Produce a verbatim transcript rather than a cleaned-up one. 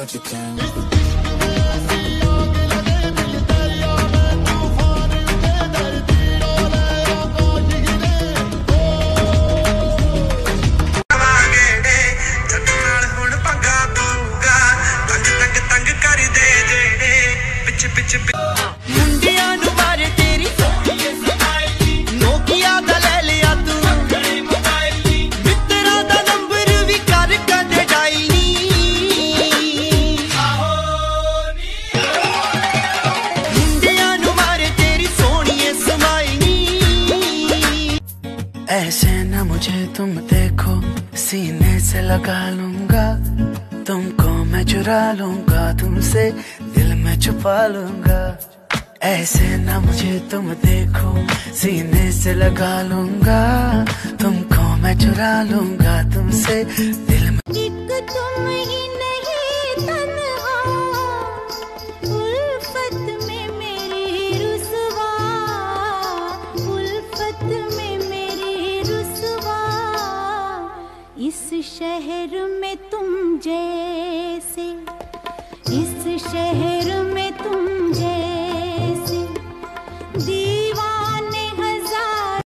that you can. ऐसे न मुझे तुम देखो, सीने से लगा लूंगा तुमको, मैं चुरा लूंगा तुमसे, दिल में छुपा लूंगा। ऐसे न मुझे तुम देखो, सीने से लगा लूंगा तुमको, मैं चुरा लूंगा तुमसे, दिल में। एक तुम ही नहीं तन्हा, उल्फत में मेरी रुसवा, उल्फत में मेरी रुसवा। इस शहर में तुम जैसे, इस शहर में